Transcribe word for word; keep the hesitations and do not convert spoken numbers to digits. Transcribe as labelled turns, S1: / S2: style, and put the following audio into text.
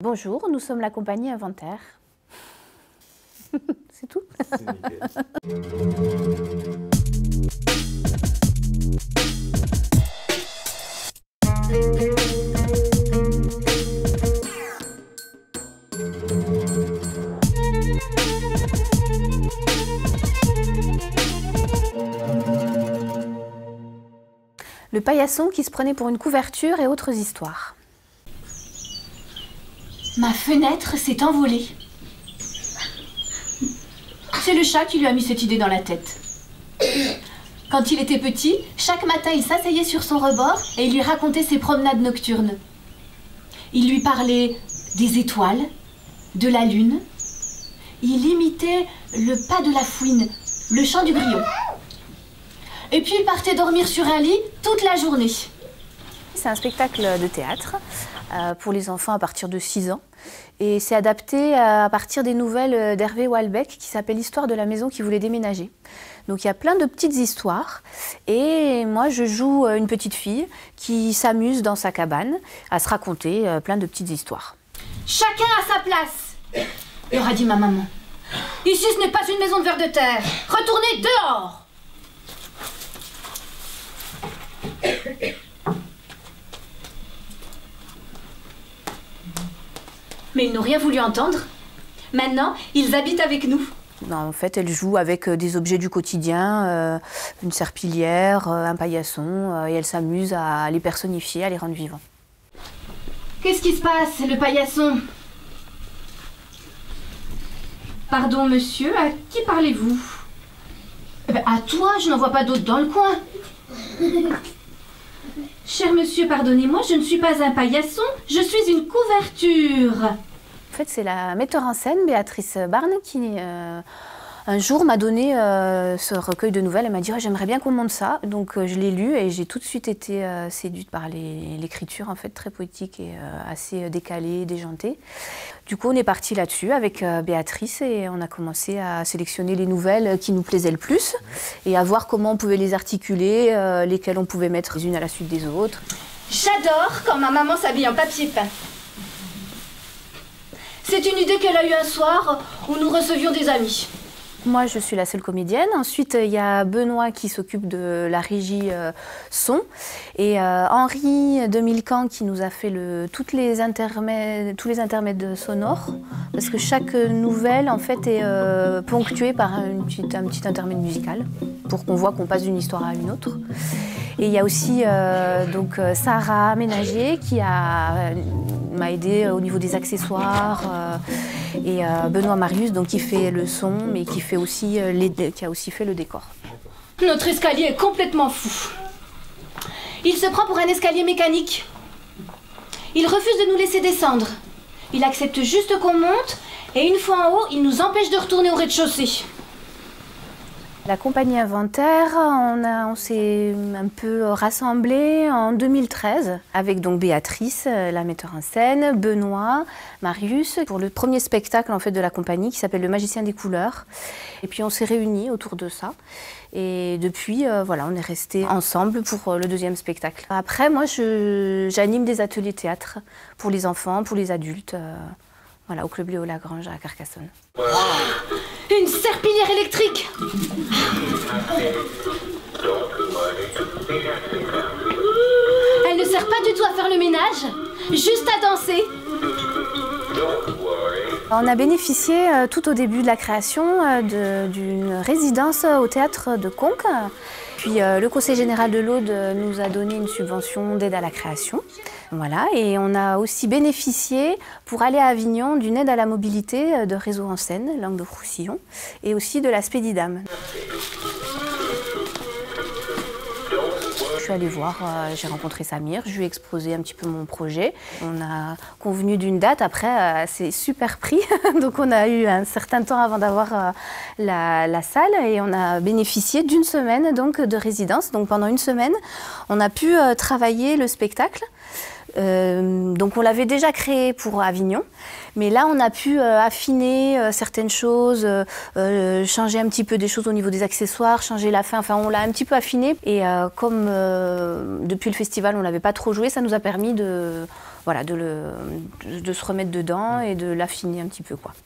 S1: Bonjour, nous sommes la compagnie Inventaire. C'est tout. C'est nickel. Le paillasson qui se prenait pour une couverture et autres histoires.
S2: Ma fenêtre s'est envolée. C'est le chat qui lui a mis cette idée dans la tête. Quand il était petit, chaque matin il s'asseyait sur son rebord et il lui racontait ses promenades nocturnes. Il lui parlait des étoiles, de la lune. Il imitait le pas de la fouine, le chant du grillon. Et puis il partait dormir sur un lit toute la journée.
S1: C'est un spectacle de théâtre euh, pour les enfants à partir de six ans. Et c'est adapté à partir des nouvelles d'Hervé Houellebecq qui s'appelle l'histoire de la maison qui voulait déménager. Donc il y a plein de petites histoires et moi je joue une petite fille qui s'amuse dans sa cabane à se raconter plein de petites histoires.
S2: Chacun à sa place, aura dit ma maman. Ici ce n'est pas une maison de vers de terre. Retournez dehors. Mais ils n'ont rien voulu entendre. Maintenant, ils habitent avec nous.
S1: En fait, elle joue avec des objets du quotidien, euh, une serpillière, un paillasson, euh, et elle s'amuse à les personnifier, à les rendre vivants.
S2: Qu'est-ce qui se passe, le paillasson? Pardon, monsieur, à qui parlez-vous? Eh ben, à toi, je n'en vois pas d'autre dans le coin. Cher monsieur, pardonnez-moi, je ne suis pas un paillasson, je suis une couverture.
S1: En fait, c'est la metteur en scène, Béatrice Barne, qui euh, un jour m'a donné euh, ce recueil de nouvelles. Elle m'a dit oh, « j'aimerais bien qu'on monte ça ». Donc euh, je l'ai lu et j'ai tout de suite été euh, séduite par l'écriture, en fait, très poétique et euh, assez décalée, déjantée. Du coup, on est parti là-dessus avec euh, Béatrice et on a commencé à sélectionner les nouvelles qui nous plaisaient le plus et à voir comment on pouvait les articuler, euh, lesquelles on pouvait mettre les unes à la suite des autres.
S2: J'adore quand ma maman s'habille en papier peint. C'est une idée qu'elle a eue un soir où nous recevions des amis.
S1: Moi, je suis la seule comédienne. Ensuite, il y a Benoît qui s'occupe de la régie euh, son. Et euh, Henri de Milcan qui nous a fait le, toutes les intermèdes, tous les intermèdes sonores. Parce que chaque nouvelle, en fait, est euh, ponctuée par une petite, un petit intermède musical pour qu'on voit qu'on passe d'une histoire à une autre. Et il y a aussi euh, donc, Sarah Ménagier qui a... m'a aidé au niveau des accessoires euh, et euh, Benoît Marius donc qui fait le son mais qui fait aussi euh, les, qui a aussi fait le décor.
S2: Notre escalier est complètement fou. Il se prend pour un escalier mécanique. Il refuse de nous laisser descendre. Il accepte juste qu'on monte et une fois en haut, il nous empêche de retourner au rez-de-chaussée.
S1: La compagnie Inventaire, on, a, on s'est un peu rassemblés en deux mille treize avec donc Béatrice, la metteur en scène, Benoît, Marius, pour le premier spectacle en fait, de la compagnie qui s'appelle Le Magicien des couleurs. Et puis on s'est réunis autour de ça. Et depuis, euh, voilà, on est restés ensemble pour le deuxième spectacle. Après, moi, j'anime des ateliers théâtre pour les enfants, pour les adultes. Euh, Voilà, au Club Léo Lagrange à Carcassonne.
S2: Wow. Une serpillière électrique. Elle ne sert pas du tout à faire le ménage, juste à danser.
S1: On a bénéficié euh, tout au début de la création euh, d'une résidence au théâtre de Conques. Puis euh, le Conseil général de l'Aude nous a donné une subvention d'aide à la création. Voilà, et on a aussi bénéficié pour aller à Avignon d'une aide à la mobilité de Réseau en Seine, Languedoc-Roussillon, et aussi de la Spédidam. Je suis allée voir, euh, j'ai rencontré Samir, je lui ai exposé un petit peu mon projet. On a convenu d'une date, après euh, c'est super pris, donc on a eu un certain temps avant d'avoir euh, la, la salle et on a bénéficié d'une semaine donc, de résidence. Donc pendant une semaine, on a pu euh, travailler le spectacle. Euh, donc on l'avait déjà créé pour Avignon, mais là on a pu euh, affiner euh, certaines choses, euh, euh, changer un petit peu des choses au niveau des accessoires, changer la fin, enfin on l'a un petit peu affiné et euh, comme euh, depuis le festival on n'avait pas trop joué, ça nous a permis de, voilà, de, le, de, de se remettre dedans et de l'affiner un petit peu, quoi.